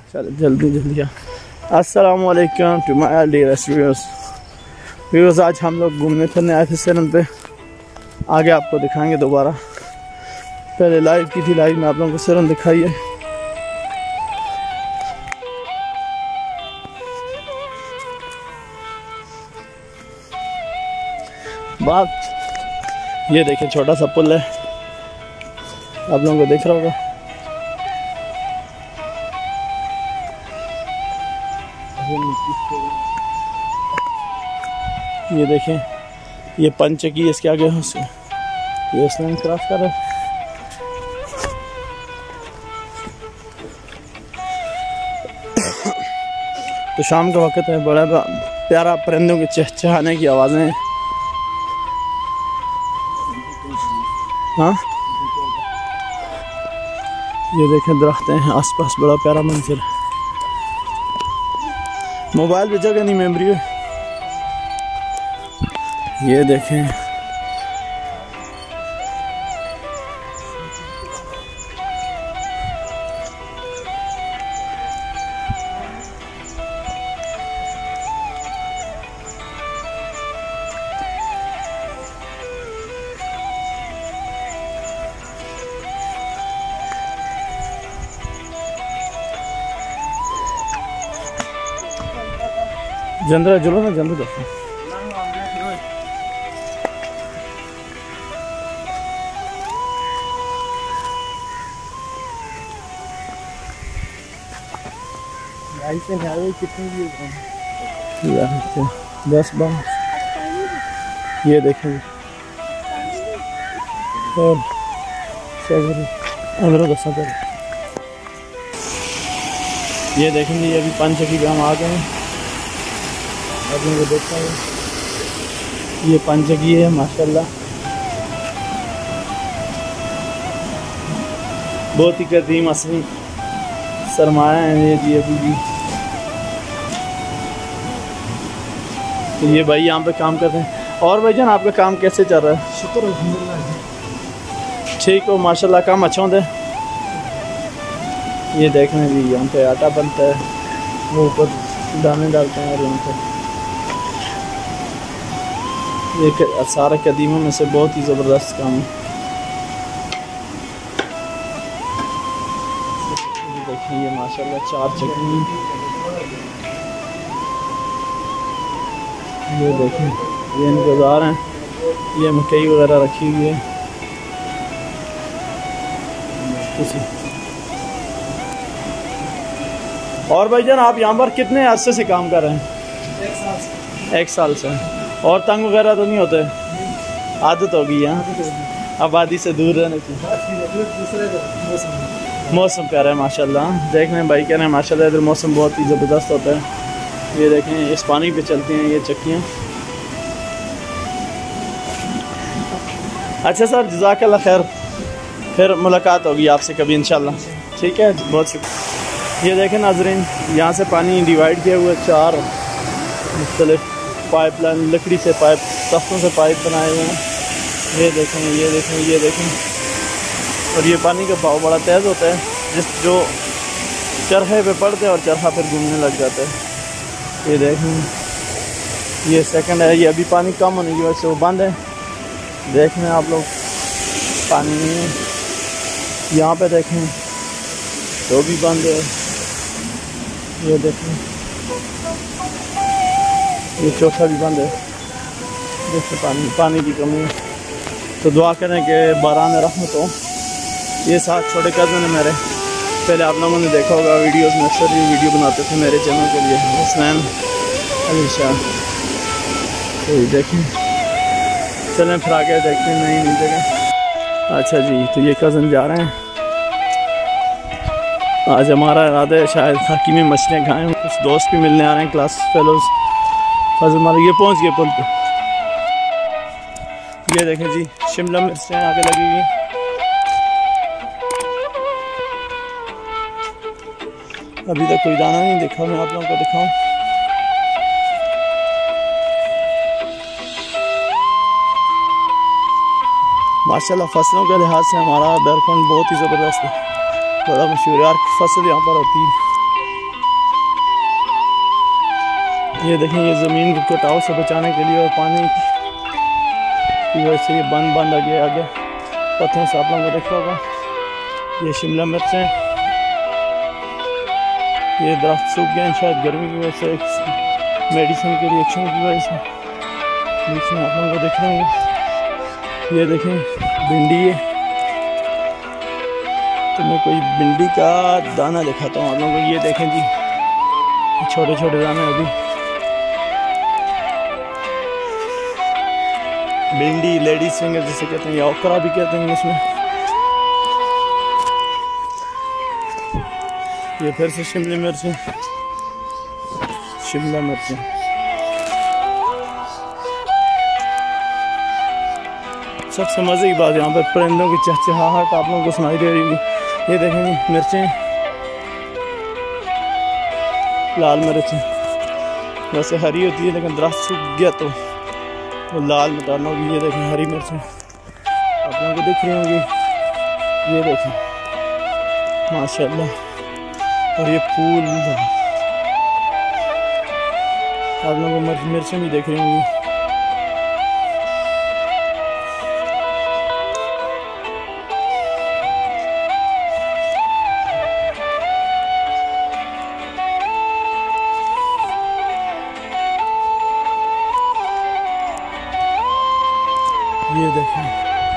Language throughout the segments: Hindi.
चलो जल्दी जल्दी। अस्सलाम वालेकुम टू माय डियरेस्ट व्यूअर्स। आज हम लोग घूमने फिरने आए थे सेरन पे, आगे आपको दिखाएंगे दोबारा। पहले लाइव की थी, लाइव में आप लोगों को सेरन दिखाई है। बात ये देखें, छोटा सा पुल है, आप लोगों को दिख रहा होगा। ये देखें, ये पंचकी, इसके आगे ये इसलाम क्रॉस कर रहा है। तो शाम का वक्त है, बड़ा प्यारा परिंदों के चहचहाने की आवाज़ें हैं। हाँ, ये देखें दरख्त हैं आसपास, बड़ा प्यारा मंजर है। मोबाइल पे जगह नहीं मेमोरी है। ये देखें, जंदरा जुलो ना, जंदू देखो। कितनी 10 बार ये देखें। ये देखेंगे, ये अभी पंचकी पे हम आ गए हैं। आप लोगों को देखा है, ये पंचकी है माशाल्लाह, बहुत ही कदीम असली सरमाया है ये जी अभी भी। तो ये भाई यहाँ पे काम कर रहे हैं। और भाईजान आपका काम कैसे चल रहा है? शुक्र अल्हम्दुलिल्लाह, ठीक हो माशाल्लाह, काम अच्छा होता है। ये देख रहे हैं जी, यहाँ पे आटा बनता है, वो ऊपर दाने डालते हैं। और यहाँ पे ये सारे कदीमों में से बहुत ही ज़बरदस्त काम है। देखिए ये माशाल्लाह 4 चटनी, ये देखें, ये इंतज़ार हैं, ये मकई वगैरह रखी हुई है। और भाईजान आप यहाँ पर कितने अरसे से काम कर रहे हैं? 1 साल से। और तंग वगैरह तो नहीं होते? आदत होगी यहाँ आबादी से दूर रहने की। मौसम प्यारा है माशाल्लाह। देख रहे हैं भाई कह रहे हैं माशाल्लाह इधर मौसम बहुत ही ज़बरदस्त होता है। ये देखें, इस पानी पे चलती हैं ये चक्कियाँ। अच्छा सर, जज़ाकल्लाह खैर, फिर मुलाकात होगी आपसे कभी इंशाल्लाह। ठीक है, बहुत शुक्रिया। ये देखें नाज़रीन, यहाँ से पानी डिवाइड किया हुआ 4 मुख्तलिफ पाइपलाइन, लकड़ी से पाइप, तख्तों से पाइप बनाए हुए हैं। ये देखें, ये देखें, ये देखें। और ये पानी का बहाव बड़ा तेज़ होता है, जो चरखे पे पड़ते हैं और चरखा फिर घूमने लग जाता है। ये देखें, ये सेकंड है, ये अभी पानी कम होने की वजह से वो बंद है। देख रहे हैं आप लोग पानी में, यहाँ पे देखें तो भी बंद है। ये देखें, ये चौथा भी बंद है। देखिए पानी की कमी है। तो दुआ करें कि बारान रहमत हो। ये 7 छोटे कज़न हैं मेरे, पहले आप लोगों ने देखा होगा वीडियोस में, अक्सर ये वीडियो बनाते थे मेरे चैनल के लिए, हुसनैन अली शाह। तो देखें, चलें फिर आगे देखते हैं नई नई जगह। अच्छा जी, तो ये कज़न जा रहे हैं। आज हमारा इरादा है शायद खाकी में मछलियाँ खाएँ। कुछ दोस्त भी मिलने आ रहे हैं, क्लास फेलोज़। फजल मारो, ये पहुँच गए पुल पे। ये देखें जी, शिमला मिर्चें आगे लगी हुई हैं। अभी तक कोई दाना नहीं देखा, मैं आप लोगों को दिखाऊं। माशाल्लाह फसलों के लिहाज से हमारा बैरखंड बहुत ही ज़बरदस्त है, बड़ा मशहूर यार फसल यहाँ पर होती है। ये देखें, ये ज़मीन को कटाव से बचाने के लिए और पानी की वजह से ये बंद आ गया आगे पत्थरों से, आप लोगों को दिख रहा होगा। ये शिमला मिर्च है, ये दरख्त सूख गए हैं शायद गर्मी की वजह से, मेडिसिन के रिएक्शन की वजह से। बीच में आप लोगों को दिख रहे होंगे। ये देखें भिंडी है, तो मैं कोई भिंडी का दाना दिखाता हूँ आप लोगों को। ये देखें जी, छोटे छोटे दाने अभी भिंडी, लेडीज फिंगर जिसे कहते हैं, या ओकरा भी कहते हैं इसमें। ये फिर से शिमला मिर्च है, शिमला मिर्च है। सबसे मज़े की बात यहाँ पर परिंदों की चहचहाहट आप लोगों को सुनाई दे रही होगी। ये देखेंगे मिर्चें, लाल मिर्च वैसे हरी होती है लेकिन दरख्त सूख गया तो वो लाल में डालना होगी। ये देखें हरी मिर्चें आप लोगों को दिख रही होंगी। ये देखें माशाल्लाह, और ये फूल आप लोगों को मिर्चें भी देख रही होंगी। ये देखें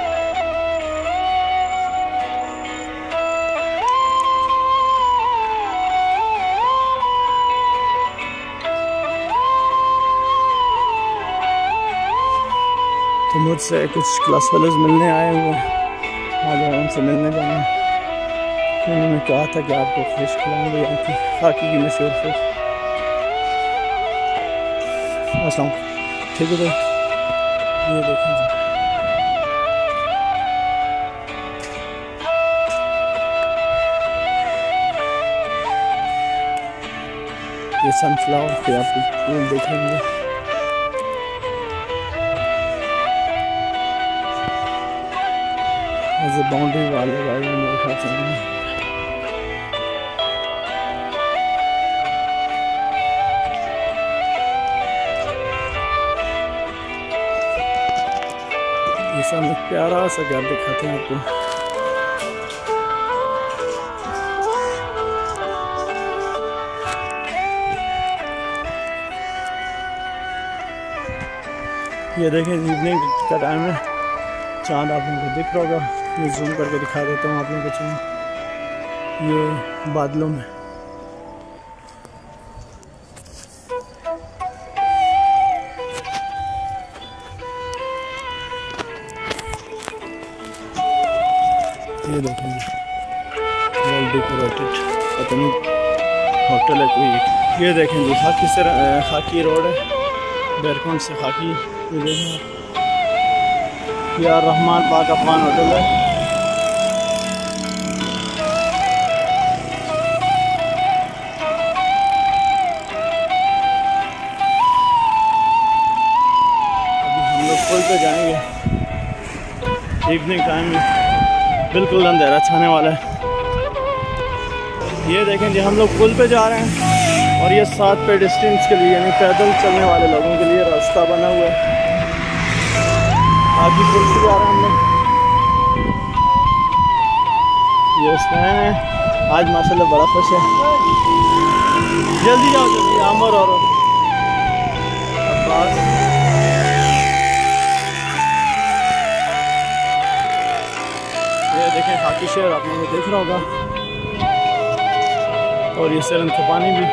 तो मुझसे कुछ क्लास फेलोज मिलने आए हुए हैं, आज उनसे मिलने जाना है। उन्होंने कहा था कि आपको फिश खिलाएंगे, यहाँ की खाकी की मशहूर फिश। अस्सलाम, ठीक है भाई। ये देखें जी, ये सनफ्लावर के आप फूल देखेंगे। एज ए बाउंड्री वाले भाई मेरे ख्याल से ये सामने प्यारा सा घर दिखाते हैं आपको। ये देखें इवनिंग का टाइम है, चांद आप लोगों को दिख रहा होगा। मैं जूम करके दिखा देता हूँ आप लोगों को चांद, ये बादलों में। ये देखें वेल डेकोरेटेड, पता नहीं होटल है कोई। ये देखें जी, खाकी रोड है, बैरकॉन से खाकी। ये देखें यार रहमान पाक अफगान होटल है। अभी हम लोग पुल पे जाएंगे, इवनिंग टाइम में बिल्कुल अंधेरा छाने वाला है। ये देखें जी, हम लोग पुल पे जा रहे हैं और ये 7 पेडेस्ट्रियंस के लिए यानी पैदल चलने वाले लोगों के लिए रास्ता बना हुआ है। आगे पुल से जा रहे हैं हम लोग। ये उस्मान है, आज माशाल्लाह बड़ा खुश है। जल्दी जाओ जल्दी, आमर और अब्बास। ये देखें खाकी शहर आप लोगों को देख रहा होगा, और ये सरन पानी भी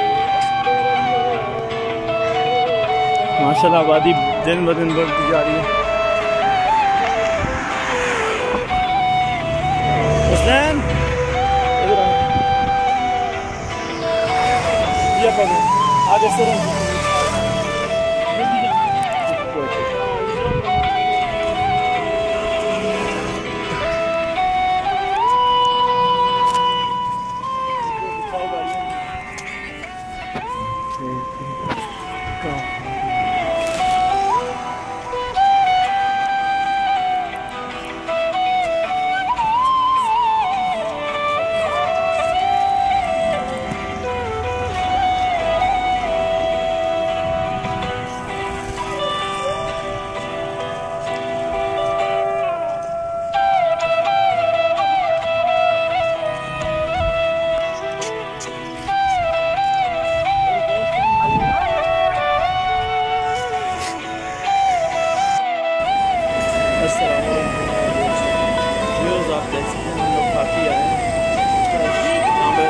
माशाल्लाह आबादी दिन ब दिन बढ़ती जा रही है। हुसैन इधर आओ, ये पकड़ो आगे सरन।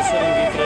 essere in